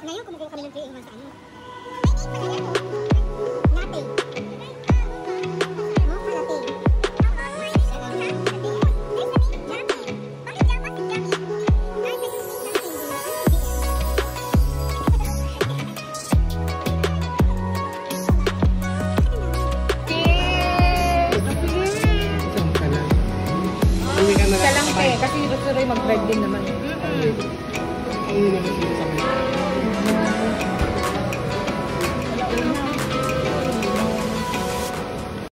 Ngayon, kumukuha kami ng 3 in 1 sa ano. May 8 pa na yan. Siya lang kasi gusto rin mag-bread din naman.